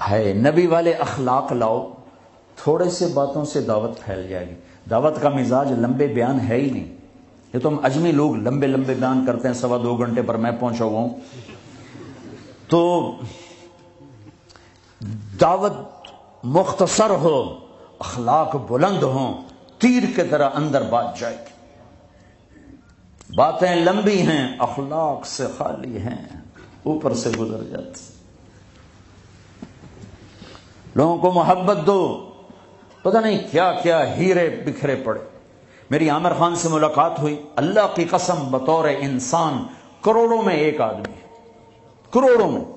ہے نبی والے اخلاق لاؤ، تھوڑے سے باتوں سے دعوت پھیل جائے گی۔ دعوت کا مزاج لمبے بیان ہے ہی نہیں، یہ تم اجمی لوگ لمبے لمبے بیان کرتے ہیں، 2.25 گھنٹے پر میں پہنچا ہوا ہوں۔ تو دعوت مختصر ہو، اخلاق بلند ہوں، تیر کے طرح اندر بات جائے گی۔ باتیں لمبی ہیں، اخلاق سے خالی ہیں، اوپر سے گزر جاتی۔ لوگوں کو محبت دو، پتہ نہیں کیا کیا ہیرے بکھرے پڑے۔ میری عامر خان سے ملاقات ہوئی، اللہ کی قسم بطور انسان کروڑوں میں ایک آدمی ہے، کروڑوں میں۔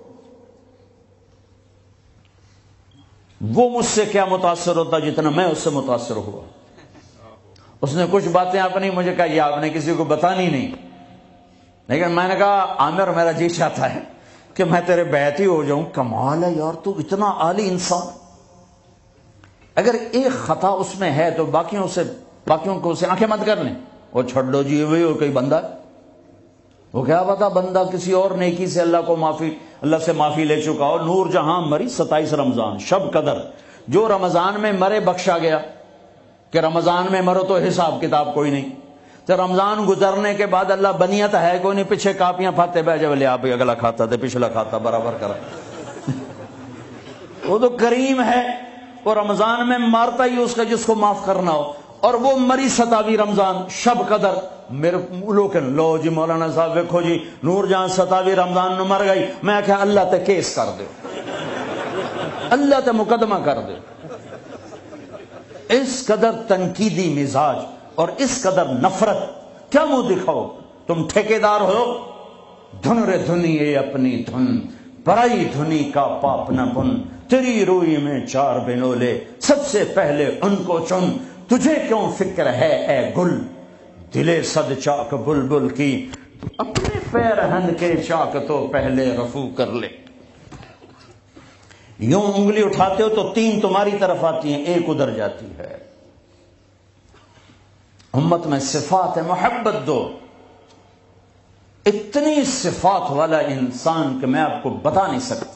وہ مجھ سے کیا متاثر ہوتا جتنا میں اس سے متاثر ہوا۔ اس نے کچھ باتیں اپنی مجھے کہا، یہ آپ نے کسی کو بتانی نہیں، لیکن میں نے کہا عامر میرا جی چاہتا ہے کہ میں تیرے بیعتی ہو جاؤں۔ کمال ہے یار، تو اتنا عالی انسان، اگر ایک خطا اس میں ہے تو باقیوں کو اسے آنکھیں مت کر لیں، وہ چھوڑ دو جی وہی ہو کوئی بندہ، وہ کیا پتا بندہ کسی اور نیکی سے اللہ سے معافی لے چکا ہو۔ نور جہاں مری 27 رمضان شب قدر، جو رمضان میں مرے بخشا گیا، کہ رمضان میں مرو تو حساب کتاب کوئی نہیں، تو رمضان گزرنے کے بعد اللہ بنیت ہے کوئی نہیں، پیچھے کاپیاں پھاتے بہ جب لے آپ اگلا کھاتا تھے پچھلا کھاتا برابر کرا۔ وہ تو کریم ہے، وہ رمضان میں مارتا ہی اس کا جس کو معاف کرنا ہو، اور وہ مری 27 رمضان شب قدر۔ میرے لوگ لو جی مولانا صاحب دیکھو جی نور جہاں 27 رمضان نو مر گئی، میں کہا اللہ تے کیس کر دے، اللہ تے مقدمہ کر دے۔ اس قدر تنقیدی مزاج اور اس قدر نفرت، کیا منہ دکھاؤ؟ تم ٹھیکیدار ہو، دھن رے دھنی اے اپنی دھن، پرائی دھنی کا پاپ نہ بن، تیری روئی میں 4 بنولے، سب سے پہلے ان کو چن، تجھے کیوں فکر ہے اے گل، دلے صد چاک بلبل کی، اپنے پیرہن کے چاک تو پہلے رفو کر لے۔ یوں انگلی اٹھاتے ہو تو 3 تمہاری طرف آتی ہیں، 1 ادھر جاتی ہے۔ امت میں صفات محبت دو، اتنی صفات والا انسان کہ میں آپ کو بتا نہیں سکتا،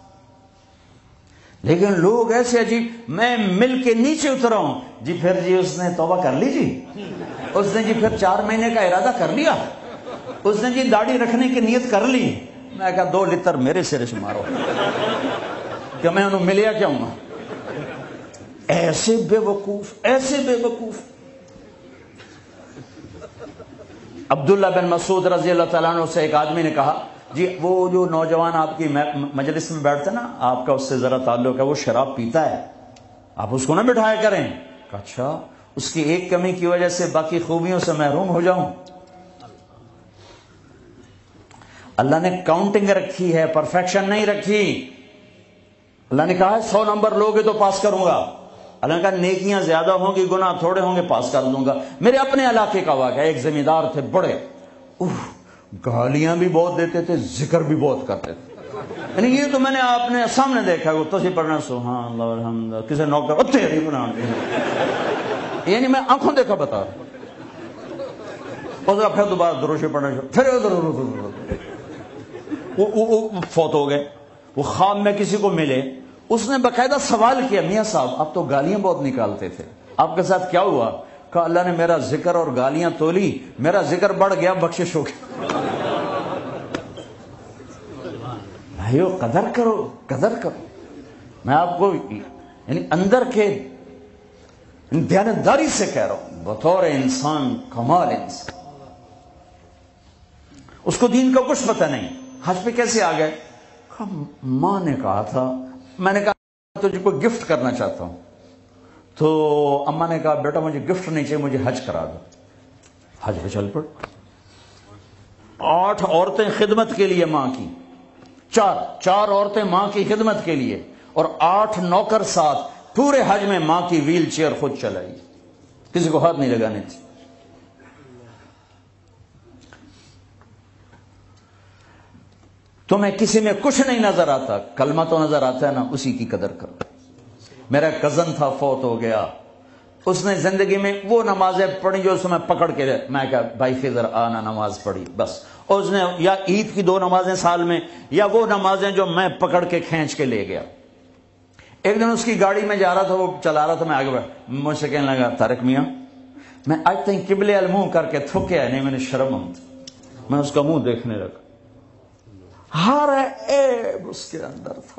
لیکن لوگ ایسے عجیب، میں مل کے نیچے اترا ہوں جی، پھر جی اس نے توبہ کر لی جی، اس نے جی پھر 4 مہینے کا ارادہ کر لیا، اس نے جی داڑھی رکھنے کی نیت کر لی۔ میں کہا 2 لتر میرے سرے سے مارو کہ میں انہوں ملیا کیا ہوں۔ ایسے بے وقوف، ایسے بے وقوف۔ عبداللہ بن مسعود رضی اللہ تعالیٰ عنہ سے ایک آدمی نے کہا، جی وہ جو نوجوان آپ کی مجلس میں بیٹھتا نا، آپ کا اس سے ذرا تعلق ہے، وہ شراب پیتا ہے، آپ اس کو نہ بٹھایا کریں۔ کہا اچھا، اس کی ایک کمی کی وجہ سے باقی خوبیوں سے محروم ہو جاؤں؟ اللہ نے کاؤنٹنگ رکھی ہے، پرفیکشن نہیں رکھی۔ اللہ نے کہا 100 نمبر لوگے تو پاس کروں گا، اللہ نے کہا نیکیاں زیادہ ہوں گی گناہ تھوڑے ہوں گے، پاس کر دوں گا۔ میرے اپنے علاقے کا واقعہ، ایک زمیندار تھے بڑے، گالیاں بھی بہت دیتے تھے، ذکر بھی بہت کرتے تھے، یعنی یہ تو میں نے آپ نے سامنے دیکھا ہے، وہ تصویر پڑھنا سبحان اللہ الحمد کسی نوکر تیری بنا، یعنی میں آنکھوں دیکھا بتا رہا ہوں۔ پھر دوبارہ دروشی پڑھنا، پھر وہ فوت ہو گئے۔ وہ خواب میں کسی کو ملے، اس نے باقاعدہ سوال کیا، میاں صاحب آپ تو گالیاں بہت نکالتے تھے، آپ کے ساتھ کیا ہوا؟ کہا اللہ نے میرا ذکر اور گالیاں تولی، میرا ذکر بڑھ گیا، بخشش ہو گئی۔ بھائیو قدر کرو، قدر کرو۔ میں آپ کو یعنی اندر کے دیانتداری سے کہہ رہا ہوں، بطور انسان کمال انسان، اس کو دین کا کچھ پتہ نہیں، حج پہ کیسے آ گئے؟ ماں نے کہا تھا، میں نے کہا تجھے کوئی گفٹ کرنا چاہتا ہوں، تو اماں نے کہا بیٹا مجھے گفٹ نہیں چاہیے، مجھے حج کرا دو۔ حج پہ چل پڑ، 8 عورتیں خدمت کے لیے ماں کی، 4 عورتیں ماں کی خدمت کے لیے، اور 8 نوکر ساتھ، پورے حج میں ماں کی ویل چیئر خود چلائی، کسی کو ہاتھ نہیں لگانے تھی۔ تمہیں کسی میں کچھ نہیں نظر آتا، کلمہ تو نظر آتا ہے نا، اسی کی قدر کرو۔ میرا کزن تھا، فوت ہو گیا، اس نے زندگی میں وہ نمازیں پڑھی جو اس میں پکڑ کے، میں کہا بھائی فضر آنا نماز پڑھی بس، اور اس نے یا عید کی 2 نمازیں سال میں، یا وہ نمازیں جو میں پکڑ کے کھینچ کے لے گیا، ایک دن اس کی گاڑی میں جا رہا تھا، وہ چلا رہا تھا، میں آگے مجھ سے کہنے لگا طارق میاں میں آج تک قبلے منہ کر کے تھوکیا نہیں، میں نے شرم آتی، میں اس کا منہ دیکھنے لگا، ہر عیب اس کے اندر تھا۔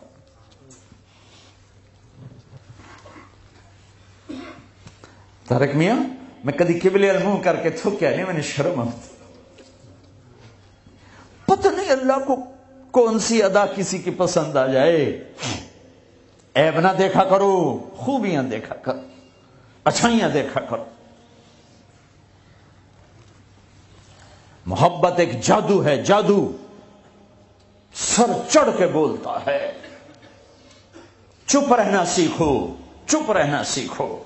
طارق میاں میں کدی قبلے منہ کر کے تھوکیا نہیں، میں نے شرم آتی۔ پتہ نہیں اللہ کو کون سی ادا کسی کی پسند آ جائے۔ عیب نہ دیکھا کرو، خوبیاں دیکھا کرو، اچھائیاں دیکھا کرو۔ محبت ایک جادو ہے، جادو سر چڑھ کے بولتا ہے۔ چپ رہنا سیکھو، چپ رہنا سیکھو۔